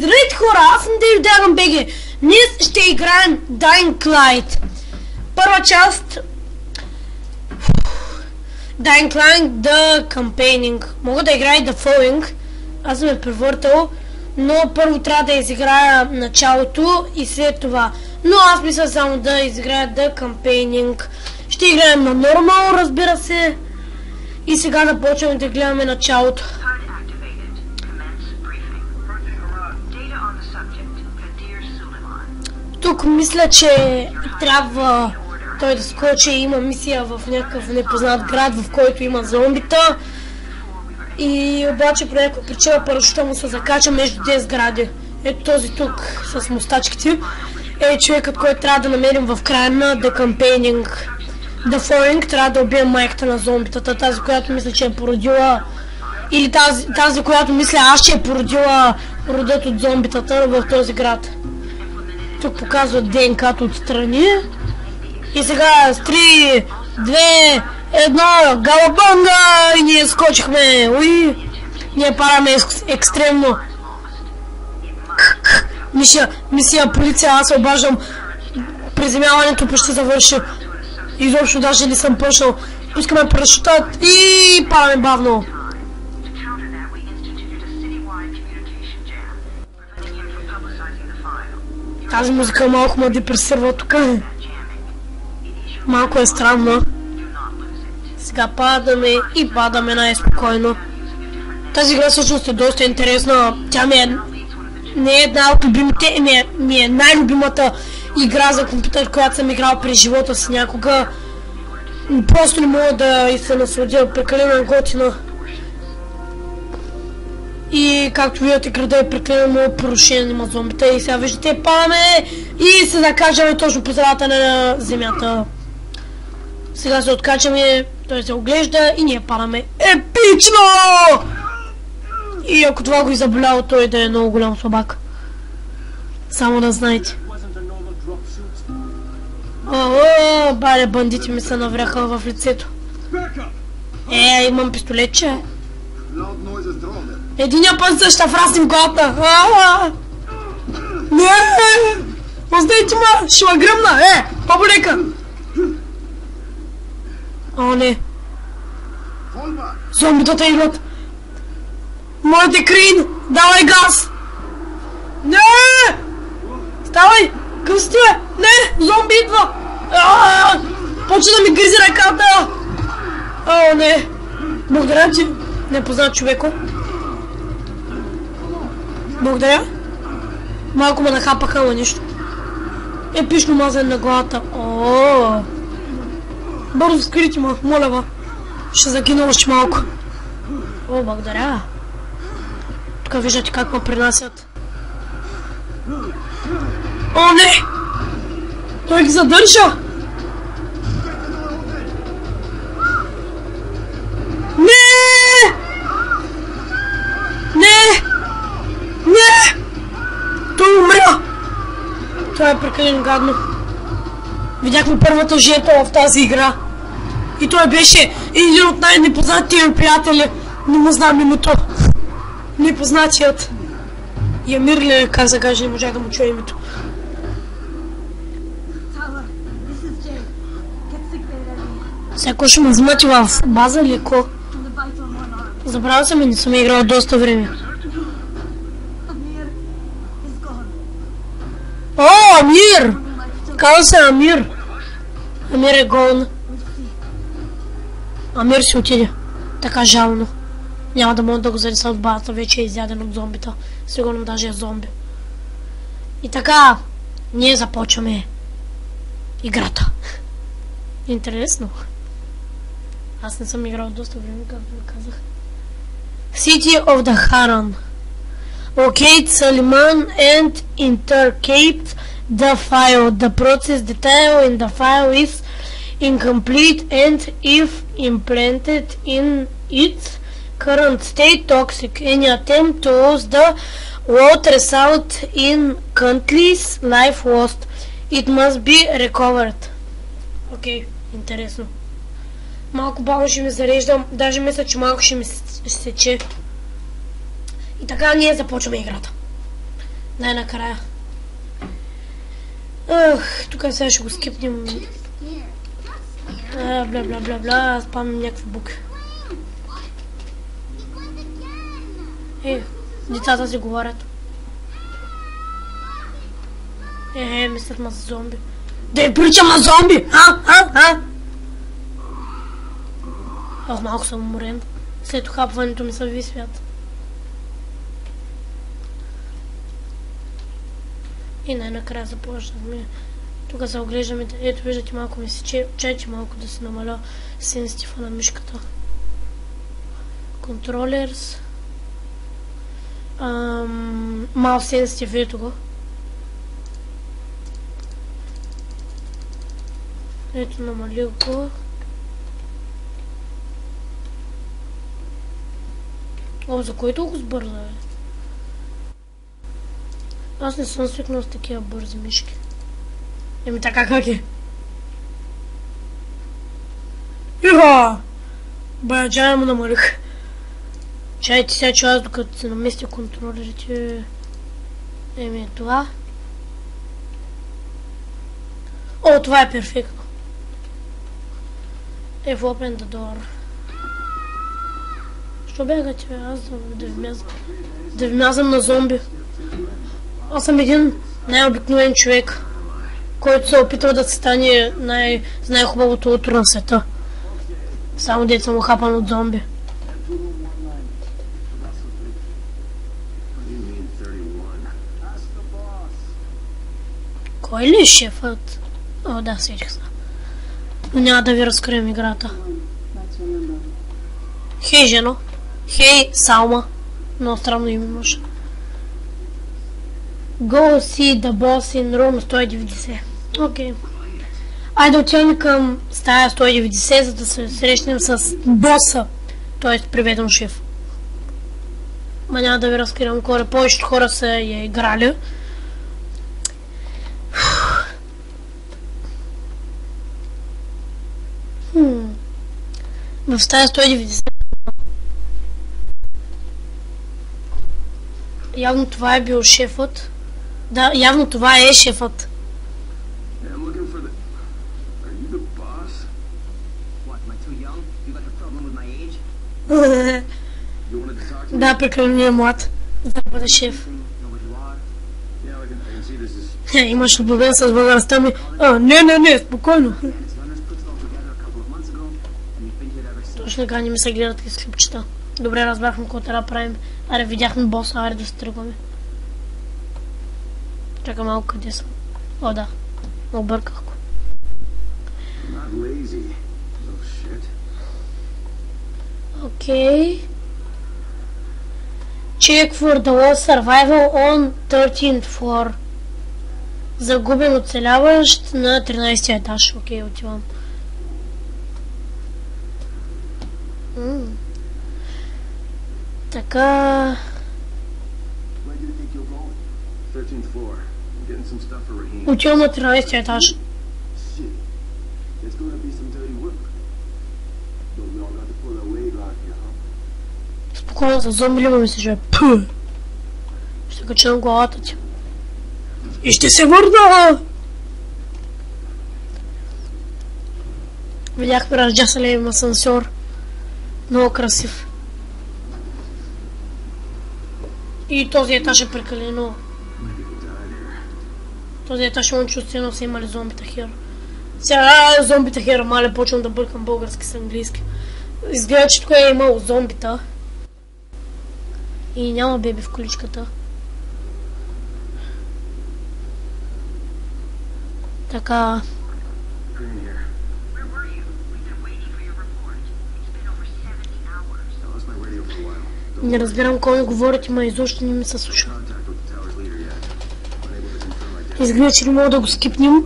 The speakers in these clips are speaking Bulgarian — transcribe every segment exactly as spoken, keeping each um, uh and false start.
Здравейте хора, аз съм Дейв Даган БГ. Днес ще играем Dying Light. Първа част Dying Light The Campaigning. Мога да играя The Following. Аз съм е превъртал, но първо трябва да изиграя началото и след това. Но аз мисля само да изиграя The Campaigning. Ще играем на нормал, разбира се. И сега започваме да гледаме началото. Тук мисля, че трябва той да скочи. Има мисия в някакъв непознат град, в който има зомбита. И обаче по някаква причина парашута му се закача между десет гради. Ето този тук с мустачките е човекът, който трябва да намерим в края на The Campaigning. The Following трябва да убием майката на зомбитата, тази, която мисля, че е породила, или тази, тази която мисля аз, че е породила родът от зомбитата в този град. Тук показват ДНК-то отстрани. И сега с три, две, едно, галабанга! И ние скочихме. Уи! Ние параме ек екстремно. Мисия, мисия полиция, аз се обаждам. Приземяването почти завърши. Изобщо даже не съм почнал. Пускаме парашутът и параме бавно. Тази музика малко ме депресирва тук. Малко е странно. Сега падаме и падаме най-спокойно. Тази игра всъщност е доста интересна. Тя ми е не е една от любимите, ми е, ми е най-любимата игра за компютър, която съм играл през живота си някога. Просто не мога да и се насладя, прекалено готина. И както видите, града е прекалено порушен, има зомбита и сега виждате, падаме и се закачаме точно по средата на земята. Сега се откачаме, той се оглежда и ние падаме. Епично! И ако това го е заболяло, той да е много голям слабак. Само да знаете. О, бале, бандити ми се навряха в лицето. Е, имам пистолетче. Единия път ще враснем главата. Не! Оставете ма! Ще ма гръмна! Е! По-болека! О, не! Зомбитата идват! Моите Крин! Давай газ! Не! Ставай! Късти бе! Не! Зомби идва! Почва да ми гризи ръката! О, не! Благодаря ти! Непознат човеко. Благодаря. Малко ме нахапаха, ама нищо. Епично мазен на главата. О! Бързо скрити ма, моля ва. Ще загина още малко. О, благодаря. Тук виждате как ме принасят. О, не! Той ги задържа! Не! Не! Не! Той умря! Това е прекалено гадно. Видяхме първата жертва в тази игра. И той беше един от най-непознатите ми приятели. Не му знам името. Непознатият. Ямир ли, как се каже, не можах да му чуя името. Сега ще ме взмати в база или ко? Забравя съм и не съм играл доста време. О, Амир! Казва се Амир. Амир е гон. Амир си отиде. Така жално. Няма да мога да го занеса от базата, вече е изяден от зомбита. Сигурно даже е зомби. И така, ние започваме играта. Интересно. Аз не съм играл доста време, както ви казах. City of the Haran. Locate Suleiman and intercept the file. The process detail in the file is incomplete and if implanted in its current state toxic. Any attempt to lose the load result in countless life lost. It must be recovered. Окей, okay, интересно. Малко бавно ще ми зареждам, даже мисля, че малко ще ми сече. И така ние започваме играта. Най-накрая. Ах, тук сега ще го скипнем. А, бля, бля, бля, бля, спамим някакви буки. Е, децата си говорят. Е, е, мислят ма за зомби. Да я причам на зомби! А, а, а! Ох, малко съм уморен. След ухапването ми се ви свят. И най-накрая започнахме. Тук се оглеждаме. Ето виждате, малко ми се чече, малко да се намаля сенситива на мишката. Controllers. Мал сенситив, ето го. Ето намалил го. О, за кой толкова сбърза, бе? Аз не съм свикнал с такива бързи мишки. Еми така как е? Иха! Бая, джая му намалих. Чайте сега, че аз докато се наместя контролерите... Еми е това. О, това е перфектно. Е, в open the door. Що бягате, бе? Аз да ви мязам. Да ви мязам на зомби. Аз съм един най-обикновен човек, който се опитва да се стане най- най-хубавото утро на света. Само дето съм ухапан от зомби. Кой ли е шефът? О, да, сетих се. Но няма да ви разкрием играта. Хей, жено. Хей, Салма. Много странно име имаш. Go see the boss in room сто и деветдесет. Окей. Okay. Айде отиваме към стая сто и деветдесет, за да се срещнем с боса. Т.е. приведен шеф. Ма няма да ви разкривам кой. Повечето хора са я играли. Хм. В стая сто и деветдесет. Явно това е бил шефът. Да, явно това е шефът. Да, прекалено е млад, за да бъде шеф. Имаш любовен с възрастта ми. А, не, не, не, спокойно. Точно така, не ми се гледат и склипчета. Добре, разбрахме какво трябва да правим. Аре, видяхме боса, аре да се тръгваме. Чакай малко, къде съм. О, да. Обърках го. Окей. Check for the lost survival on thirteenth floor. Загубен оцеляващ на тринайсети етаж. Окей, отивам. Ммм. Така... Отивам на тринайсети етаж. Спокойно, за зомби ли ми се живе? Пъ! Ще кача на главата ти. И ще се върна! Видях разджасали им асансьор. Много красив. И този етаж е прекалено. Този етаж имам чувствено са имали зомбита хера. Сега зомбита хера, мале, почвам да бъркам български с английски. Изгледа, че тук е имало зомбита. И няма беби в количката. Така... Не разбирам кой ми говорите, ма изобщо не ми се слуша. Изгледа, че не мога да го скипнем.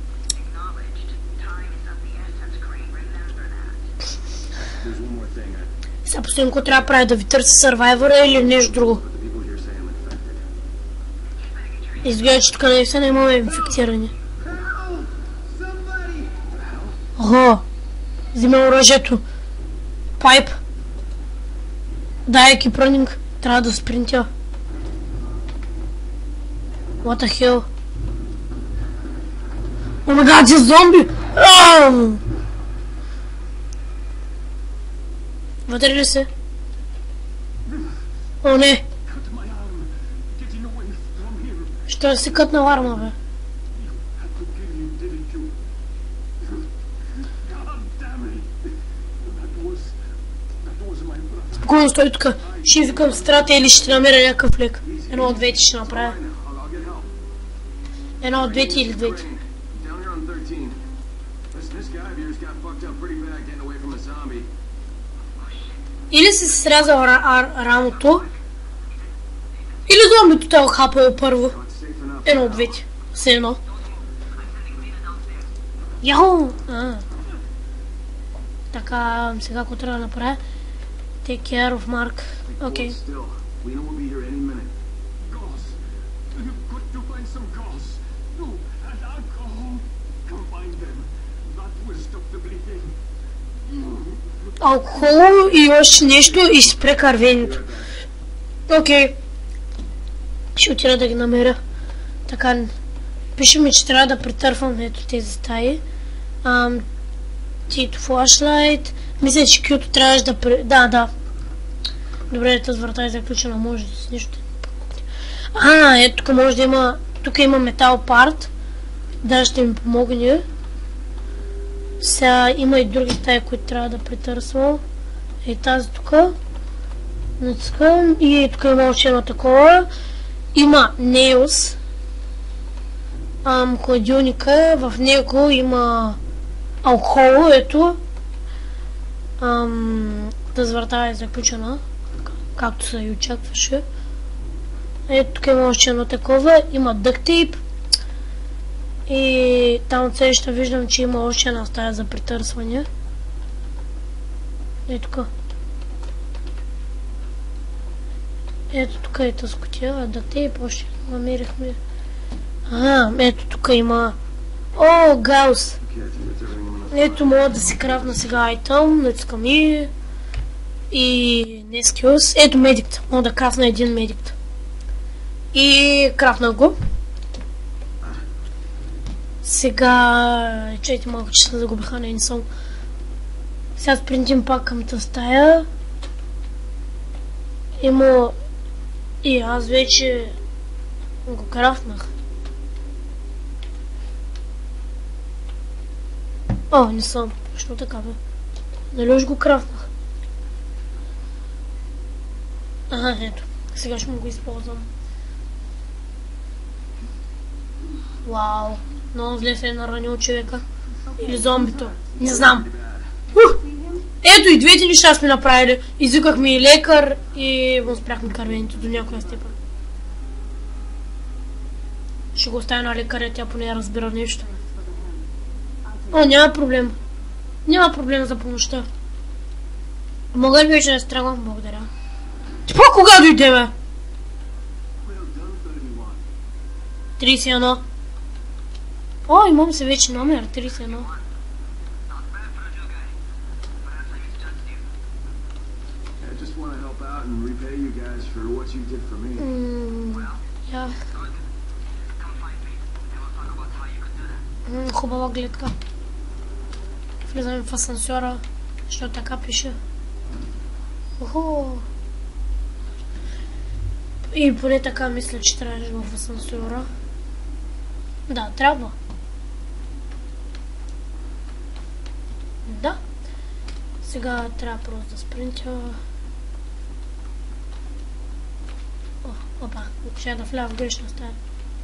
Сега последно, какво трябва да прави? Да ви търси сървайвъра или нещо друго? Изгледа, че тук наистина имаме инфектиране. Ого! Взима оръжието. Пайп. Дай екипранинг. Трябва да спринтя. What the hell? Oh my god, this zombie! Oh! Вътре ли се? О, не! Що си кътнал арма, бе? Спокойно стой тук. Ще викам страта или ще намеря някакъв лек. Едно от двете ще направя. Едно от двете или двете. Или си срязал рамото, или зомбито те хапало първо. Едно от двете. Все едно. Яху! Така, сега ако трябва да направя. Take care of Mark. Okay. Алкохол и още нещо и спре кървенето. Окей. Ще отида да ги намеря. Така, пише ми, че трябва да претървам ето тези стаи. Тито флашлайт. Мисля, че Кюто трябваше да... Пре... Да, да. Добре, тази врата е заключена, може да си нещо. А, ето тук може да има... Тук има метал парт. Да, ще ми помогне. Сега има и други стаи, които трябва да претърсвам. Е тази тук. Натискам. И тук има още едно такова. Има Нейлс. Ам, хладилника. В него има алкохол, ето. Ам, тази врата е заключена, както се и очакваше. Ето тук има още едно такова, има дъкт тейп. И там от среща виждам, че има още една стая за претърсване. Ето тук. Ето тук е тази кутия, дъкт тейп, още намерихме. А, ето тук има... О, гаус! Ето мога да си крафна сега айтъм, натискам и... И... не скилс. Ето медикт. Мога да крафна един медикт. И крафна го. Сега... Чайте малко, че се загубиха на инсон. Сега спринтим пак към тази стая. Има... И аз вече... го крафнах. О, не съм. Що така, бе? Нали уж го крафнах? Ага, ето. Сега ще му го използвам. Вау. Много зле се е наранил човека. Или зомбито. Не знам. Ух! Ето и двете неща сме направили. Извикахме и лекар и му спряхме кървенето до някоя степен. Ще го оставя на лекаря, тя поне разбира нещо. О, няма проблем. Няма проблем за помощта. Мога ли вече да се тръгвам? Благодаря. Ти по кога дойде, бе? тридесет и едно. О, имам се вече номер. тридесет и едно. Я. Хубава гледка. Влизаме в асансьора, защото така пише. Охо. И поне така мисля, че трябваше в асансьора. Да, трябва. Да. Сега трябва просто да спринтя. О, опа, ще да вля в грешна стая.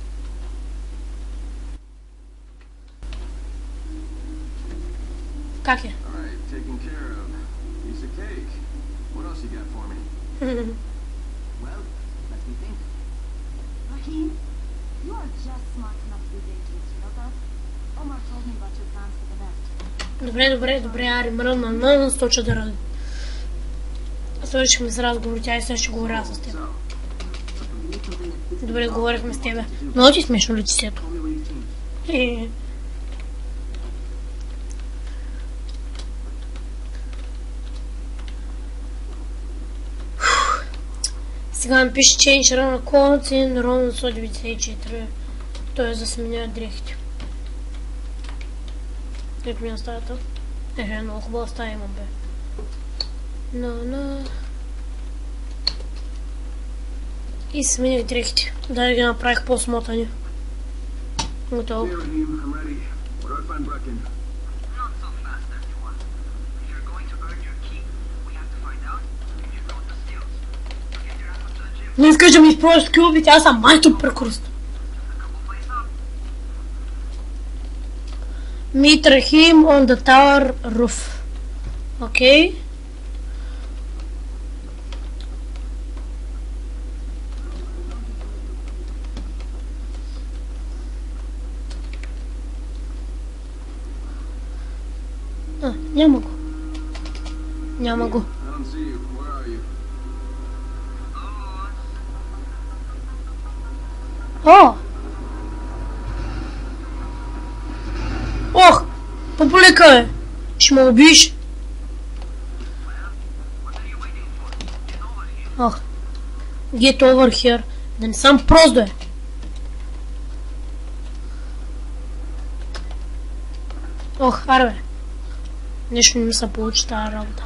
Как е? Добре, добре, добре, ари, мръдна, мръдна, сточа да ради. Свършихме с разговор, тя и сега ще говоря с теб. Добре, говорихме с тебе. Много ти смешно лицето. Сега ми пише Change Run Codes in ровно сто деветдесет и четири. Той е за сменяне дрехите. Ето ми е стаята. Е, много хубава стая имам, бе. На-на... И сменях дрехите. Да ги направих по-смотани. Готово. Не искаш да ми изпробваш скиловите, аз съм майстор прекурст. Meet Rahim on the tower roof. Окей. А, няма го. Няма го. О! Ох! Популика е! Ще ме убиеш? Ох! Get over here. Да не съм прост, да е. Ох, аре бе. Нещо не ми се получи тази работа.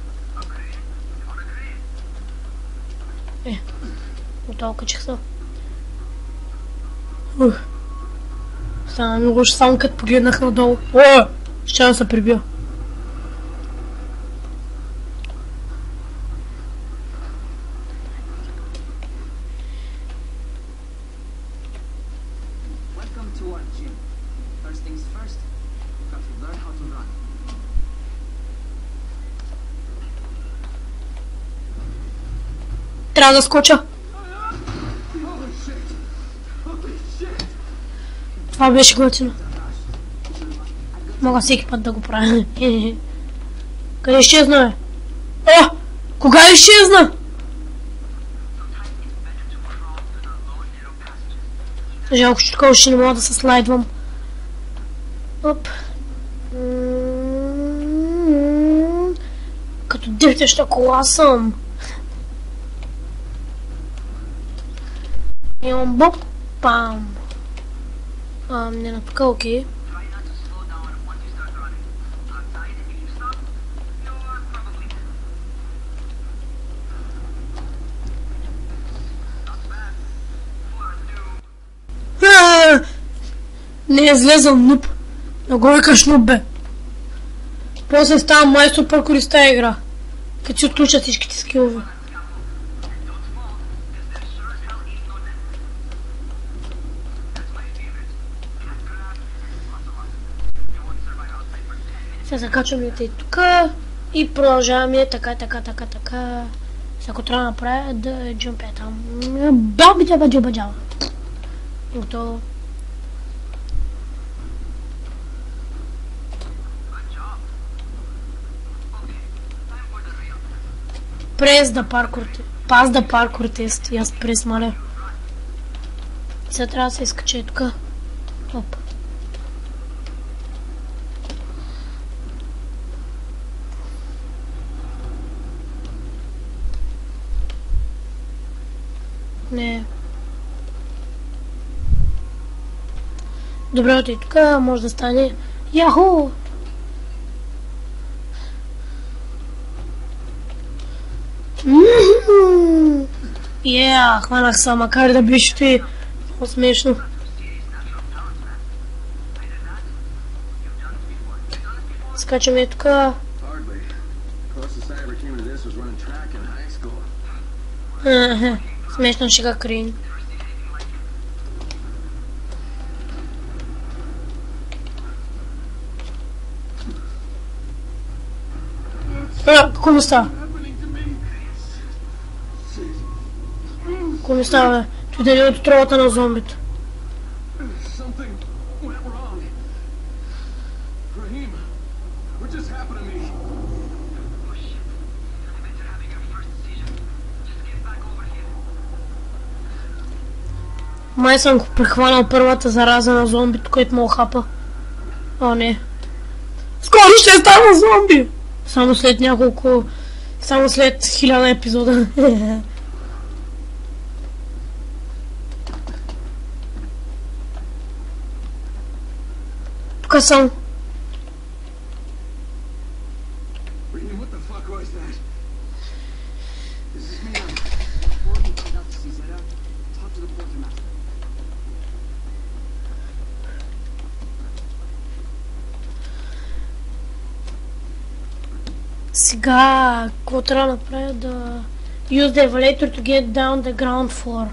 Е, готово качих се. Ух. Стана ми лошо само като погледнах надолу. О! Ще да се прибия. Трябва да скоча. Това беше готино. Мога всеки път да го правя. Къде изчезна, бе? О! Кога изчезна? Жалко, че такова ще не мога да се слайдвам. Оп. Като дрифтеща кола съм. Имам боб. Пам. А, не напука, окей. Не е излезъл нуп. Да го викаш нуп, бе. После става майстор паркурист тази игра. Като си отключат всичките скилове. Сега закачваме и тук и продължаваме така, така, така, така. Сега ако трябва да направя да джумпя там. Баби джаба джаба джаба. Готово. Прес да паркур тест. Пас да паркур тест. И аз прес, маля. Сега трябва да се изкача тук. Оп. Не. Добре, и тук може да стане. Яху! Я, хванах се, макар да беше ти много смешно. Скачаме тук. Смешно шега крин. А, какво ми става? Какво ми става, бе? Той дали от отровата на зомбито. Май съм прехванал първата зараза на зомбито, който му хапа. О, не. Скоро ще стана зомби! Само след няколко... Само след хиляда епизода. Тук съм. Сега, какво трябва да направя да... Use the elevator to get down the ground floor.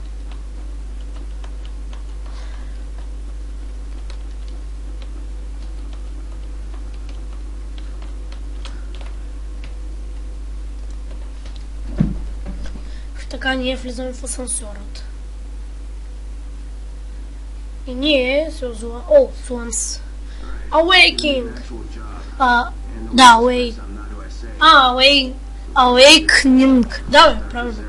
Така ние влизаме в асансьорът. И ние се озова... О, Слънс. Awaking! А, да, awake. А, awake. Awakening. Да, бе, правилно.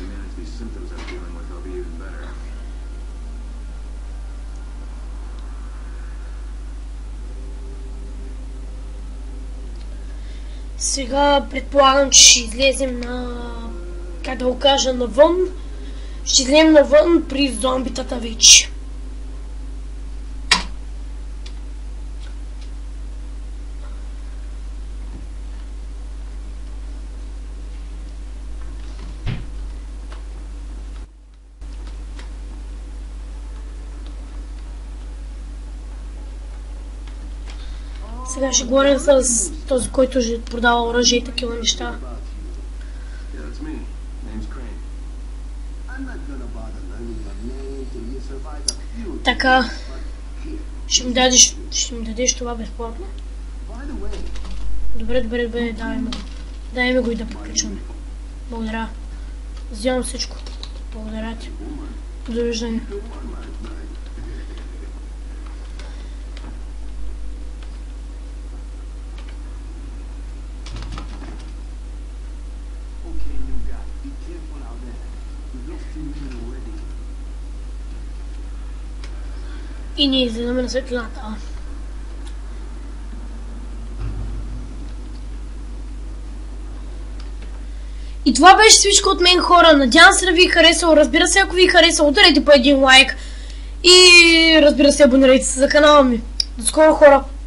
Сега предполагам, че ще излезем на... как да го кажа, навън. Ще излезем навън при зомбитата вече. Сега ще говорим с този, който ще продава оръжие и такива неща. Така, ще ми дадеш, ще ми дадеш това безплатно? Добре, добре, добре, дай ми го. Дай ми го и да приключваме. Благодаря. Взимам всичко. Благодаря ти. Довиждане. И ние излизаме на светлината. И това беше всичко от мен, хора. Надявам се да ви е харесало. Разбира се, ако ви е харесало, ударете по един лайк. И разбира се, абонирайте се за канала ми. До скоро, хора.